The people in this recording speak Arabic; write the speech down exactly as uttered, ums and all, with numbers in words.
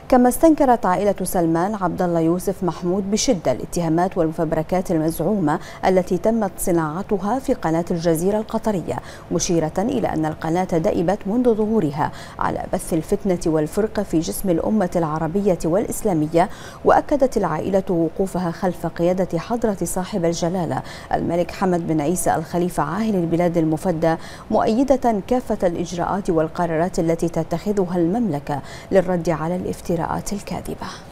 كما استنكرت عائلة سلمان عبد الله يوسف محمود بشدة الاتهامات والمفبركات المزعومة التي تمت صناعتها في قناة الجزيرة القطرية، مشيرة إلى أن القناة دأبت منذ ظهورها على بث الفتنة والفرقة في جسم الأمة العربية والإسلامية. وأكدت العائلة وقوفها خلف قيادة حضرة صاحب الجلالة الملك حمد بن عيسى الخليفة عاهل البلاد المفدى، مؤيدة كافة الإجراءات والقرارات التي تتخذها المملكة للرد على الافتراءات الكاذبة.